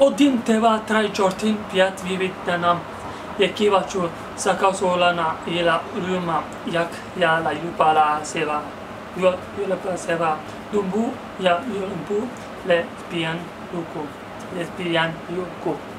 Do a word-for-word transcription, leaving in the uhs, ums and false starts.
Odin teva trai jortin piat vivit danam. Yekiva chu sakasolana ila ruma yak ya la yupala seva. Yo yulapa seva. Dumbu ya yulumpu lesbian yuko. Lesbian yuko.